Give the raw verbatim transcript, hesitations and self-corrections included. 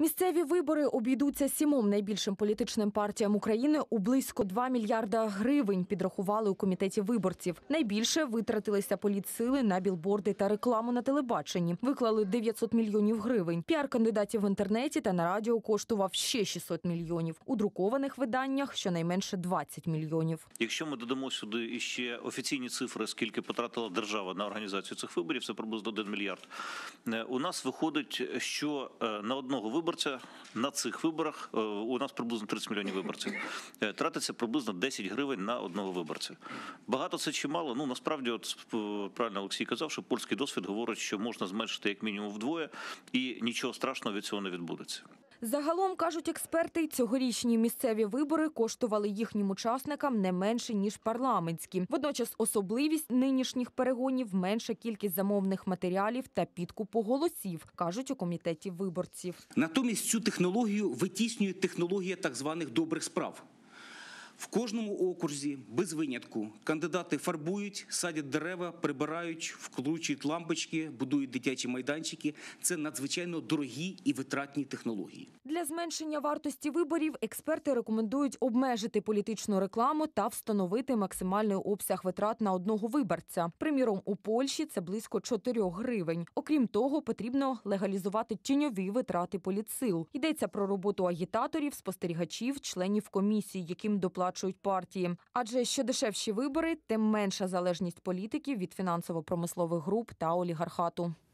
Місцеві вибори обійдуться сімом найбільшим політичним партіям України у близько два мільярда гривень, підрахували у комітеті виборців. Найбільше витратилися політсили на білборди та рекламу на телебаченні. Виклали дев'ятсот мільйонів гривень. Піар кандидатів в інтернеті та на радіо коштував ще шістсот мільйонів. У друкованих виданнях щонайменше двадцять мільйонів. Якщо ми додамо сюди іще офіційні цифри, скільки потратила держава на організацію цих виборів, це приблизно один мільярд. У нас виходить, що на одного виборця на цих виборах, у нас приблизно тридцять мільйонів виборців, тратиться приблизно десять гривень на одного виборця. Багато це чи мало? Ну, насправді, от, правильно Олексій казав, що польський досвід говорить, що можна зменшити як мінімум вдвоє, і нічого страшного від цього не відбудеться. Загалом, кажуть експерти, цьогорічні місцеві вибори коштували їхнім учасникам не менше, ніж парламентські. Водночас особливість нинішніх перегонів – менша кількість замовних матеріалів та підкупу голосів, кажуть у комітеті виборців. Натомість цю технологію витіснює технологія так званих добрих справ. В кожному окрузі, без винятку, кандидати фарбують, садять дерева, прибирають, вкручують лампочки, будують дитячі майданчики. Це надзвичайно дорогі і витратні технології. Для зменшення вартості виборів експерти рекомендують обмежити політичну рекламу та встановити максимальний обсяг витрат на одного виборця. Приміром, у Польщі це близько чотирьох гривень. Окрім того, потрібно легалізувати тіньові витрати політсил. Йдеться про роботу агітаторів, спостерігачів, членів комісій, яким доплачують партії. Адже що дешевші вибори, тим менша залежність політиків від фінансово-промислових груп та олігархату.